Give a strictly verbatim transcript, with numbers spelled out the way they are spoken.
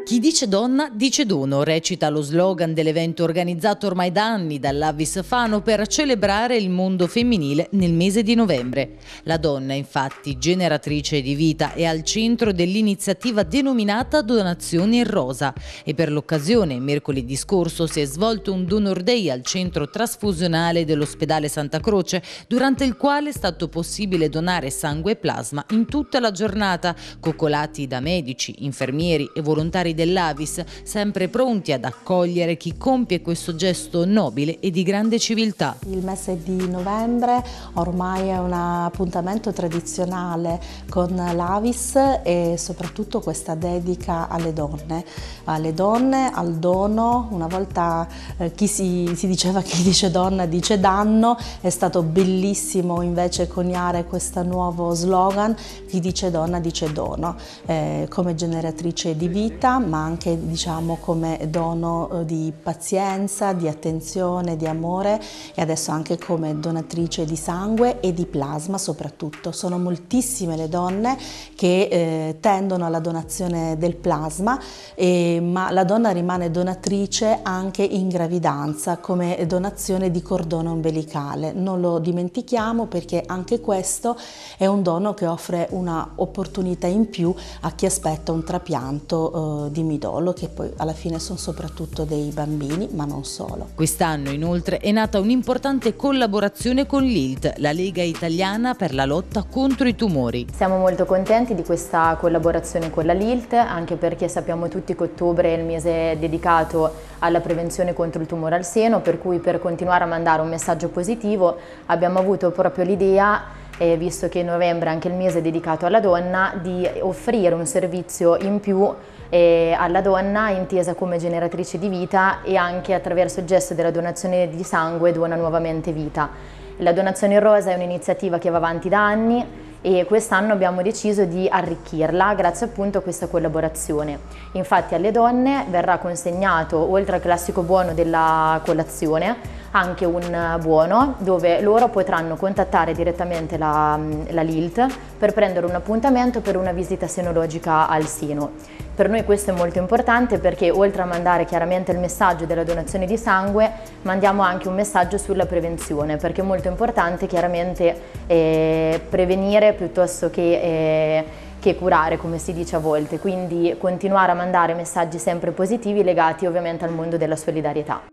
Chi dice donna dice dono, recita lo slogan dell'evento organizzato ormai da anni dall'Avis Fano per celebrare il mondo femminile nel mese di novembre. La donna, infatti, generatrice di vita, è al centro dell'iniziativa denominata Donazioni in Rosa e per l'occasione, mercoledì scorso, si è svolto un Donor Day al centro trasfusionale dell'ospedale Santa Croce, durante il quale è stato possibile donare sangue e plasma in tutta la giornata, coccolati da medici, infermieri e volontari dell'Avis, sempre pronti ad accogliere chi compie questo gesto nobile e di grande civiltà. Il mese di novembre ormai è un appuntamento tradizionale con l'Avis e soprattutto questa dedica alle donne, alle donne, al dono. Una volta eh, chi si, si diceva chi dice donna dice danno, è stato bellissimo invece coniare questo nuovo slogan, chi dice donna dice dono, eh, come generatrice di vita, ma anche diciamo come dono di pazienza, di attenzione, di amore e adesso anche come donatrice di sangue e di plasma soprattutto. Sono moltissime le donne che eh, tendono alla donazione del plasma, eh, ma la donna rimane donatrice anche in gravidanza come donazione di cordone ombelicale. Non lo dimentichiamo perché anche questo è un dono che offre una opportunità in più a chi aspetta un trapianto eh, di midollo, che poi alla fine sono soprattutto dei bambini, ma non solo. Quest'anno inoltre è nata un'importante collaborazione con l'I L T, la Lega Italiana per la lotta contro i tumori. Siamo molto contenti di questa collaborazione con la L I L T, anche perché sappiamo tutti che ottobre è il mese dedicato alla prevenzione contro il tumore al seno, per cui per continuare a mandare un messaggio positivo abbiamo avuto proprio l'idea, Eh, visto che novembre è anche il mese dedicato alla donna, di offrire un servizio in più eh, alla donna intesa come generatrice di vita e anche attraverso il gesto della donazione di sangue dona nuovamente vita. La donazione in rosa è un'iniziativa che va avanti da anni e quest'anno abbiamo deciso di arricchirla grazie appunto a questa collaborazione. Infatti alle donne verrà consegnato, oltre al classico buono della colazione, anche un buono dove loro potranno contattare direttamente la, la L I L T per prendere un appuntamento per una visita senologica al seno. Per noi questo è molto importante perché oltre a mandare chiaramente il messaggio della donazione di sangue, mandiamo anche un messaggio sulla prevenzione, perché è molto importante chiaramente eh, prevenire piuttosto che, eh, che curare, come si dice a volte, quindi continuare a mandare messaggi sempre positivi legati ovviamente al mondo della solidarietà.